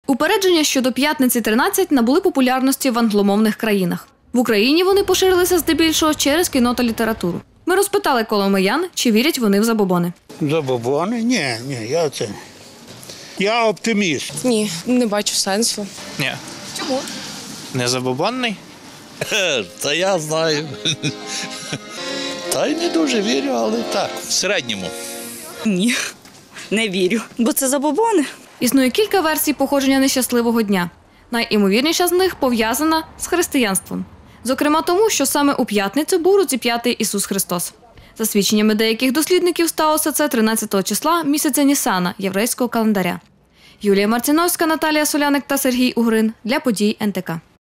Упередження щодо п'ятниці 13 набули популярності в англомовних країнах. В Україні вони поширилися здебільшого через кіно та літературу. Ми розпитали коломиян, чи вірять вони в забобони. Забобони? Ні, я оптиміст. Ні, не бачу сенсу. Ні. Чому? Не забобонний? Та я знаю. Та й не дуже вірю, але так, в середньому. Ні, не вірю, бо це забобони. Існує кілька версій походження нещасливого дня. Найімовірніша з них пов'язана з християнством. Зокрема тому, що саме у п'ятницю був розіп'ятий Ісус Христос. За свідченнями деяких дослідників, сталося це 13 числа місяця Нісана єврейського календаря. Юлія Марціновська, Наталія Соляник та Сергій Угрин для подій НТК.